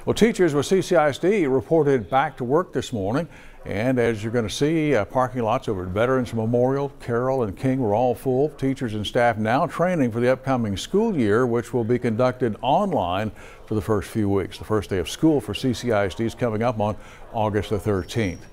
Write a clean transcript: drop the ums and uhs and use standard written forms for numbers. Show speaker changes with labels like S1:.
S1: Well, teachers with CCISD reported back to work this morning, and as you're going to see, parking lots over at Veterans Memorial, Carroll and King were all full. Teachers and staff now training for the upcoming school year, which will be conducted online for the first few weeks. The first day of school for CCISD is coming up on August the 13th.